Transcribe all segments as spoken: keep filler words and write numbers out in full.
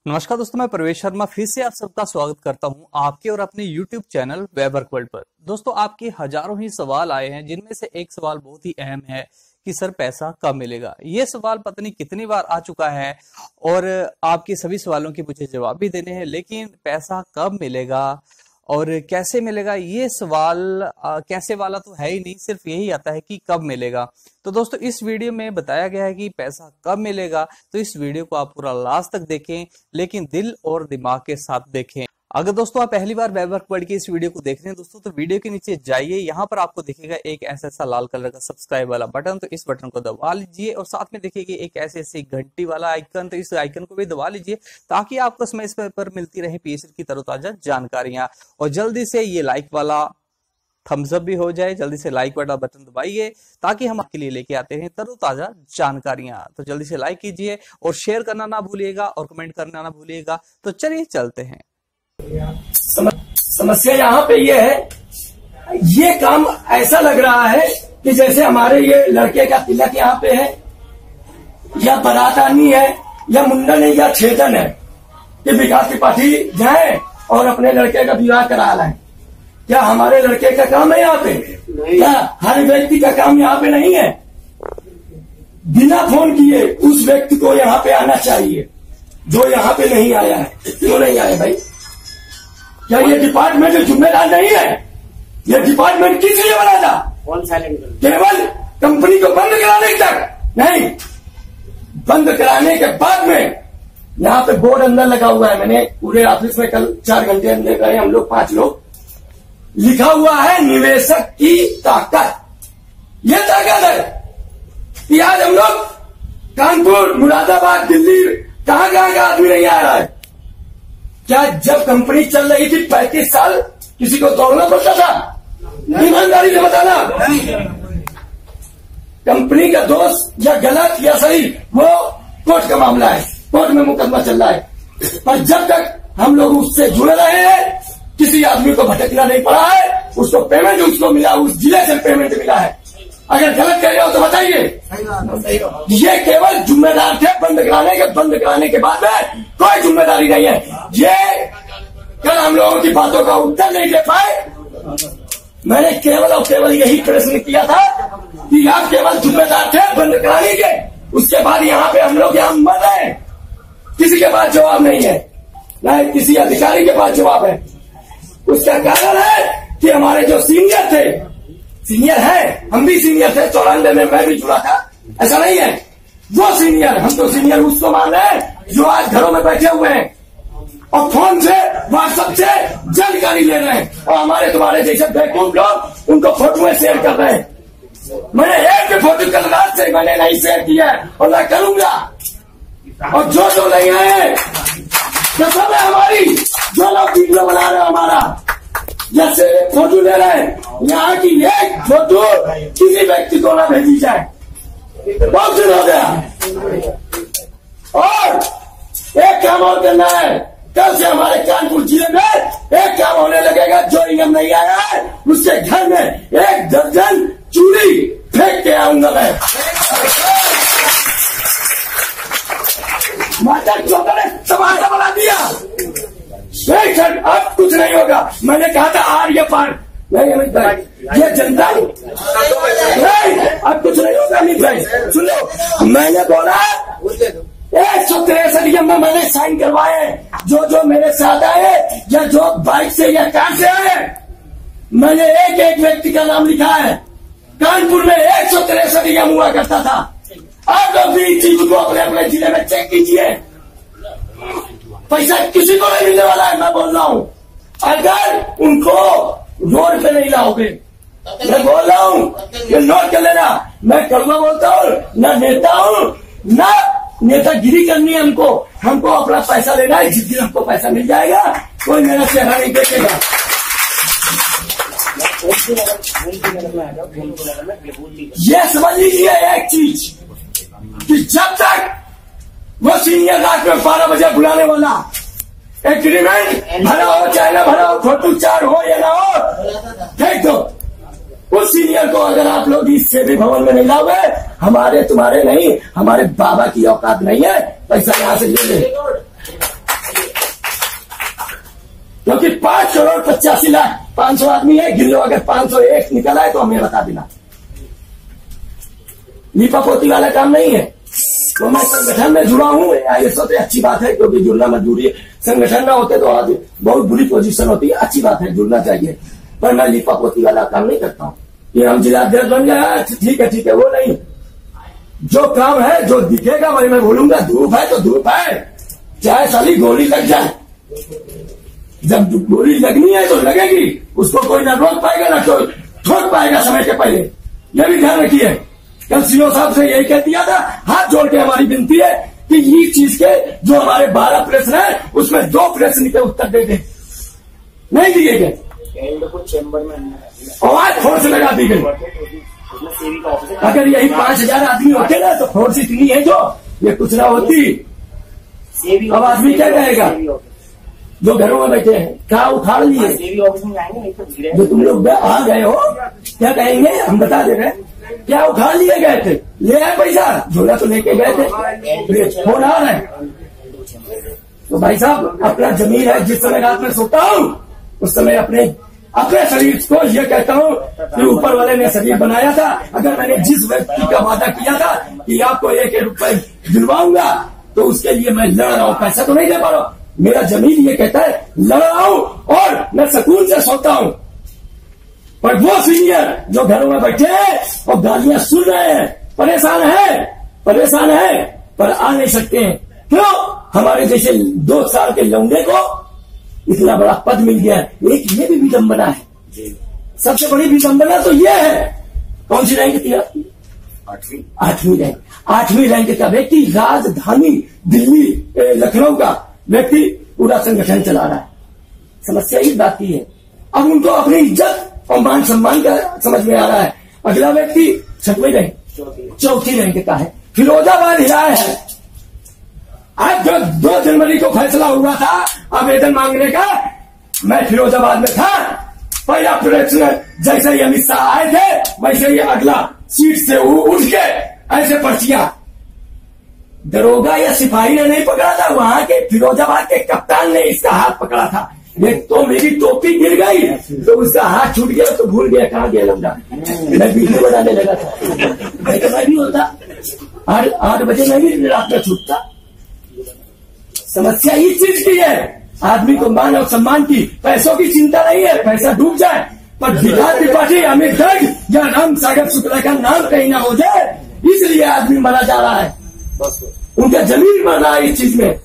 नमस्कार दोस्तों, मैं प्रवेश शर्मा फिर से आप सबका स्वागत करता हूं आपके और अपने YouTube channel web work world पर। दोस्तों, आपके हजारों ही सवाल आए हैं, जिनमें से एक सवाल बहुत ही अहम है कि सर पैसा कब मिलेगा। ये सवाल पता नहीं कितनी बार आ चुका है और आपके सभी सवालों के मुझे जवाब भी देने हैं, लेकिन पैसा कब मिलेगा और कैसे मिलेगा, ये सवाल आ, कैसे वाला तो है ही नहीं, सिर्फ यही आता है कि कब मिलेगा। तो दोस्तों, इस वीडियो में बताया गया है कि पैसा कब मिलेगा, तो इस वीडियो को आप पूरा लास्ट तक देखें, लेकिन दिल और दिमाग के साथ देखें। अगर दोस्तों आप पहली बार वेब वर्क वर्ल्ड की इस वीडियो को देख रहे हैं दोस्तों, तो वीडियो के नीचे जाइए, यहाँ पर आपको दिखेगा एक ऐसा ऐसा लाल कलर का सब्सक्राइब वाला बटन, तो इस बटन को दबा लीजिए और साथ में देखिए एक ऐसे ऐसी घंटी वाला आइकन, तो इस आइकन को भी दबा लीजिए ताकि आपको समय इस पर मिलती रहे पीएससी की तरोताजा जानकारियां। और जल्दी से ये लाइक वाला थम्स अप भी हो जाए, जल्दी से लाइक वाला बटन दबाइए ताकि हम आपके लिए लेके आते हैं तरोताजा जानकारियां। तो जल्दी से लाइक कीजिए और शेयर करना ना भूलिएगा और कमेंट करना ना भूलिएगा। तो चलिए चलते हैं। समस्या यहाँ पे ये है, ये काम ऐसा लग रहा है कि जैसे हमारे ये लड़के का तिलक यहाँ पे है, या बारात आनी है, या मुंडन है, या छेदन है, कि विकास त्रिपाठी जाए और अपने लड़के का विवाह करा लाए। क्या हमारे लड़के का काम है यहाँ पे? क्या हर व्यक्ति का काम यहाँ पे नहीं है? बिना फोन किए उस व्यक्ति को यहाँ पे आना चाहिए जो यहाँ पे नहीं आया है। क्यों नहीं आया भाई? क्या ये डिपार्टमेंट जिम्मेदार नहीं है? ये डिपार्टमेंट किस लिए बना था? कौन सा केवल कंपनी को बंद कराने तक नहीं, बंद कराने के बाद में यहाँ पे बोर्ड अंदर लगा हुआ है। मैंने पूरे ऑफिस में कल चार घंटे अंदर गए हम लोग, पांच लोग, लिखा हुआ है निवेशक की ताकत। ये ताकत है कि आज हम लोग कानपुर, मुरादाबाद, दिल्ली, कहां कहां का आदमी नहीं आ रहा है। क्या जब कंपनी चल रही थी पैंतीस साल किसी को दौड़ना पड़ता था? ईमानदारी से बताना, कंपनी का दोष या गलत या सही वो कोर्ट का मामला है, कोर्ट में मुकदमा चल रहा है। पर जब तक हम लोग उससे जुड़े रहे हैं, किसी आदमी को भटकना नहीं पड़ा है, उसको पेमेंट उसको मिला, उस जिले से पेमेंट मिला है। अगर गलत कह रहे हो तो बताइए। ये केवल जिम्मेदार थे बंद कराने के, बंद कराने के बाद में कोई जिम्मेदारी नहीं है। ये कल हम लोगों की बातों का उत्तर नहीं दे पाए। मैंने केवल और केवल यही प्रश्न किया था कि आप केवल जिम्मेदार थे बंद कराने के, उसके बाद यहाँ पे हम लोग यहाँ मर रहे हैं। किसी के पास जवाब नहीं है, न किसी अधिकारी के पास जवाब है। उसका कारण है कि हमारे जो सीनियर थे, सीनियर है, हम भी सीनियर थे, चौरानवे में मैं भी जुड़ा था, ऐसा नहीं है। वो सीनियर, हम तो सीनियर उसको मान रहे हैं जो आज घरों में बैठे हुए हैं और फोन से, व्हाट्सएप से जानकारी ले रहे हैं, और हमारे तुम्हारे जैसे बेवकूफ लोग उनको फोटो शेयर कर रहे हैं। मैंने एक भी फोटो कल रात से मैंने नहीं शेयर किया और मैं करूंगा। और जो जो नहीं आए कसम है हमारी, जो लोग वीडियो बना रहे हैं हमारा, जैसे फोटो ले रहे हैं, यहाँ की एक फोटो किसी व्यक्ति को ना भेजी जाए। बहुत दिन हो गया। और एक काम और करना है, कल से हमारे कानपुर जिले में एक काम होने लगेगा। जो इनाम नहीं आया है उसके घर में एक दर्जन चूड़ी फेंक के आऊंगा मैं। माता चौथा ने तमाशा बना दिया। अब कुछ नहीं होगा। मैंने कहा था आर्य पार नहीं अमित भाई, ये जनता नहीं, अब कुछ नहीं होगा अमित भाई। सुन लो, मैंने बोला एक सौ तिरसठ में मैंने साइन करवाए। जो जो मेरे साथ आए या जो बाइक से या कार से आए, मैंने एक एक व्यक्ति का नाम लिखा है। कानपुर में एक सौ तिरसठ यम हुआ करता था। आप लोग भी इस चीज को अपने अपने जिले में चेक कीजिए। पैसा किसी को नहीं मिलने वाला है, मैं बोल रहा हूँ। अगर उनको रोड पे नहीं लाओगे, मैं बोल रहा हूँ, ये नोट कर लेना। मैं कड़वा बोलता हूँ, ना नेता हूँ, ना नेतागिरी करनी है हमको। हमको अपना पैसा लेना है, जिस दिन हमको पैसा मिल जाएगा कोई मेरा चेहरा नहीं देखेगा। ये समझ लीजिए एक चीज कि जब तक वो सीनियर रात में बारह बजे बुलाने वाला एग्रीमेंट भरा हो चाहे ना भरा हो, फोटो चार हो या ना हो, देख दो उस सीनियर को। अगर आप लोग इस सेवी भवन में नहीं लाओगे, हमारे तुम्हारे नहीं, हमारे बाबा की औकात नहीं है पैसा यहाँ से ले ले। क्योंकि पांच करोड़ पचासी लाख पांच सौ आदमी है, गिन लो, अगर पांच सौ एक निकल आए तो हमें बता देना। लीपा पोती वाला काम नहीं है। तो मैं संगठन में जुड़ा हूँ, ये सब अच्छी बात है, क्योंकि जुड़ना मजबूरी है। संगठन में होते तो आज बहुत बुरी पोजीशन होती है। अच्छी बात है, जुड़ना चाहिए, पर मैं लीपा पोती वाला काम नहीं करता हूँ कि हम जिलाध्यक्ष बन गए, ठीक है ठीक है, वो नहीं। जो काम है, जो दिखेगा वही मैं बोलूंगा। धूप है तो धूप है, चाहे साली गोली लग जाए। जब गोली लगनी है तो लगेगी, उसको कोई ना रोक पाएगा ना कोई ठोक पाएगा समय के पहले। यह भी ध्यान रखिए। कल सीओ साहब से यही कह दिया था, हाथ जोड़ के हमारी विनती है कि ये चीज के जो हमारे बारह प्रश्न है उसमें दो प्रश्न के उत्तर दे दे। नहीं दिए गए, चैम्बर में आवाज फोर्स लगा दी गई। अगर यही पांच हजार आदमी होते ना तो फोर्स इतनी है जो ये कुछ ना होती। अब आदमी क्या कहेगा जो घरों में बैठे हैं, क्या उखाड़ लिए जो तुम लोग आ गए हो, क्या कहेंगे? हम बता दे रहे हैं, क्या उखाड़ लिए गए थे? ले आए पैसा, झोला तो लेके गए थे, फोन आ रहे हैं। तो भाई साहब, अपना जमीन है। जिस समय रात में सोता हूँ उस समय अपने अपने शरीर को ये कहता हूँ कि ऊपर वाले ने शरीर बनाया था। अगर मैंने जिस व्यक्ति का वादा किया था कि आपको एक एक रुपए दिलवाऊंगा, तो उसके लिए मैं लड़ रहा हूँ। पैसा तो नहीं दे पा रहा हूँ, मेरा जमीन ये कहता है लड़ रहा हूँ और मैं सुकून से सोता हूँ। पर वो सीनियर जो घरों में बैठे हैं और गालियां सुन रहे हैं, परेशान है परेशान है पर आ नहीं सकते हैं। क्यों? हमारे जैसे दो साल के लौंडे को इतना बड़ा पद मिल गया। एक ये भी विडंबना है। सबसे बड़ी विडंबना तो ये है। कौन सी रैंक थी आपकी? आठवीं आठवीं रैंक। आठवीं रैंक का व्यक्ति राजधानी दिल्ली लखनऊ का व्यक्ति पूरा संगठन चला रहा है। समस्या इस बात की है। अब उनको अपनी इज्जत और मान सम्मान का समझ में आ रहा है। अगला व्यक्ति छठवीं रैंक चौथी रैंक का है, फिरोजाबाद हिलाया है। आज जो दो जनवरी को फैसला हुआ था आवेदन मांगने का, मैं फिरोजाबाद में था। पहला प्रश्न जैसे ही अमित शाह आए थे वैसे ही अगला सीट से उठ के ऐसे पर्चियां। दरोगा या सिपाही ने नहीं पकड़ा था, वहां के फिरोजाबाद के कप्तान ने इसका हाथ पकड़ा था। ये तो मेरी टोपी गिर गई तो उसका हाथ छूट गया, तो भूल गया कहाँ गया लौंडा। मैं वीडियो बनाने लगा था, नहीं तो मैं भी होता आठ आठ बजे मैं भी रात में छूटता। समस्या इस चीज की है, आदमी को मान और सम्मान की, पैसों की चिंता नहीं है। पैसा डूब जाए पर विकास त्रिपाठी, अमित गर्ग या राम सागर शुक्ला का नाम कहीं ना हो जाए, इसलिए आदमी मरा जा रहा है। उनका जमीन मर रहा है इस चीज में।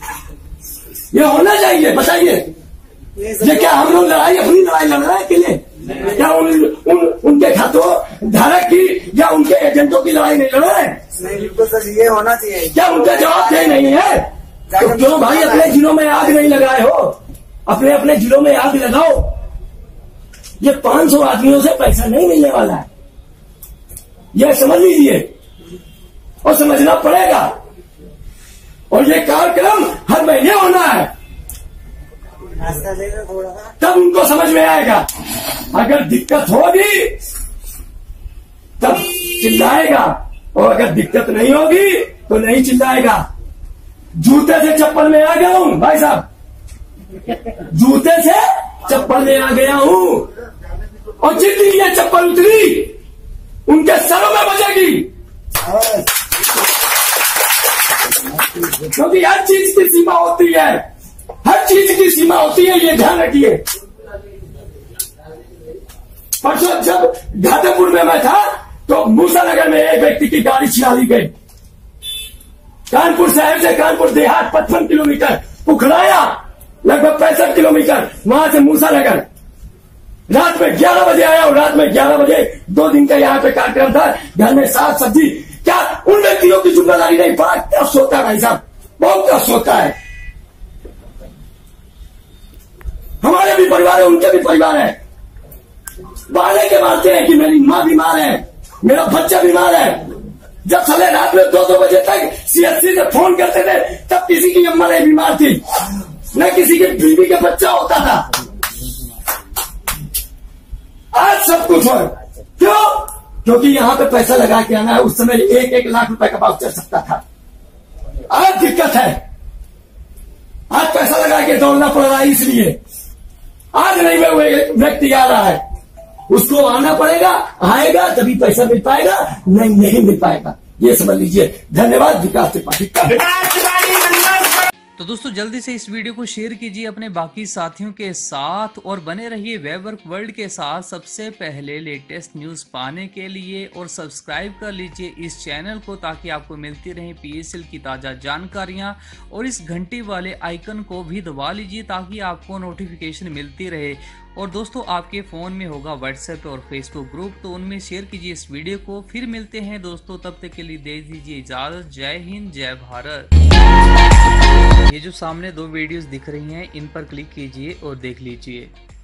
ये होना चाहिए। बताइए, ये क्या हम लोग लड़ाई अपनी लड़ाई लड़ रहे हैं के लिए? क्या उन, उन, उनके खातों धारक की या उनके एजेंटों की लड़ाई नहीं लड़ रहे हैं? नहीं, बिल्कुल सर, ये होना चाहिए। क्या उनका जवाब दे नहीं है? तो क्यों भाई अपने जिलों में आग नहीं लगाए हो? अपने अपने जिलों में आग लगाओ। ये पांच सौ आदमियों से पैसा नहीं मिलने वाला है, यह समझ लीजिए और समझना पड़ेगा। और ये कार्यक्रम हर महीने होना है, तब उनको समझ में आएगा। अगर दिक्कत होगी तब चिल्लाएगा, और अगर दिक्कत नहीं होगी तो नहीं चिल्लाएगा। जूते से चप्पल में आ गया हूं भाई साहब, जूते से चप्पल में आ गया हूं, और जितनी ये चप्पल उतरी उनके सरों में बजेगी। क्योंकि हर चीज की सीमा होती है, हर चीज की सीमा होती है, ये ध्यान रखिए। परसों जब घाटमपुर में मैं था तो मूसानगर में एक व्यक्ति की गाड़ी छिड़ा ली गई। कानपुर शहर से कानपुर देहात पचपन किलोमीटर, पुखराया लगभग पैंसठ किलोमीटर, वहां से मूसानगर रात में ग्यारह बजे आया। और रात में ग्यारह बजे दो दिन का यहाँ पे कार्यक्रम था, घर में साग सब्जी। क्या उन व्यक्तियों की जिम्मेदारी नहीं? बड़ा टफ होता है भाई साहब, बहुत टफ होता है। हमारे भी परिवार है, उनके भी परिवार है। बाले के मारते हैं कि मेरी माँ बीमार है, मेरा बच्चा बीमार है। जब साले रात में दो दो बजे तक सीएससी से फोन करते थे, तब किसी की अम्मा नहीं बीमार थी, न किसी के बीवी का बच्चा होता था। आज सब कुछ हो। क्यों? क्योंकि यहाँ पे पैसा लगा के आना है। उस समय एक एक लाख रुपए का भाव चल सकता था। आज दिक्कत है, आज पैसा लगा के दौड़ना पड़ रहा है, इसलिए आज नहीं वो व्यक्ति आ रहा है, उसको आना पड़ेगा, आएगा तभी पैसा मिल पाएगा, नहीं नहीं मिल पाएगा। ये समझ लीजिए। धन्यवाद विकास त्रिपाठी का। तो दोस्तों जल्दी से इस वीडियो को शेयर कीजिए अपने बाकी साथियों के साथ और बने रहिए वेबवर्क वर्ल्ड के साथ सबसे पहले लेटेस्ट न्यूज पाने के लिए, और सब्सक्राइब कर लीजिए इस चैनल को ताकि आपको मिलती रहे पीएसएल की ताज़ा जानकारियां, और इस घंटी वाले आइकन को भी दबा लीजिए ताकि आपको नोटिफिकेशन मिलती रहे। और दोस्तों आपके फ़ोन में होगा व्हाट्सएप और फेसबुक ग्रुप, तो उनमें शेयर कीजिए इस वीडियो को। फिर मिलते हैं दोस्तों, तब तक के लिए दे दीजिए इजाज़त। जय हिंद, जय भारत। ये जो सामने दो वीडियोस दिख रही हैं इन पर क्लिक कीजिए और देख लीजिए।